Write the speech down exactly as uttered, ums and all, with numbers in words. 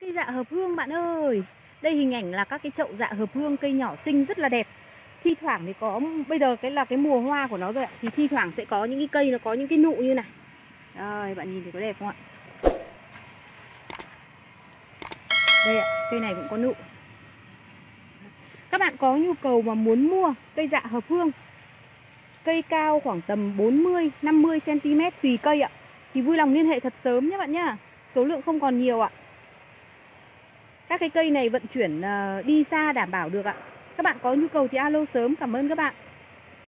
Cây dạ hợp hương bạn ơi. Đây hình ảnh là các cái chậu dạ hợp hương, cây nhỏ xinh rất là đẹp. Thi thoảng thì có, bây giờ cái là cái mùa hoa của nó rồi ạ. Thì thi thoảng sẽ có những cái cây nó có những cái nụ như này. Đây, bạn nhìn thì có đẹp không ạ? Đây ạ, cây này cũng có nụ. Các bạn có nhu cầu mà muốn mua cây dạ hợp hương, cây cao khoảng tầm bốn mươi năm mươi xăng ti mét tùy cây ạ, thì vui lòng liên hệ thật sớm nhé bạn nhá. Số lượng không còn nhiều ạ. Các cái cây này vận chuyển đi xa đảm bảo được ạ. Các bạn có nhu cầu thì alo sớm. Cảm ơn các bạn.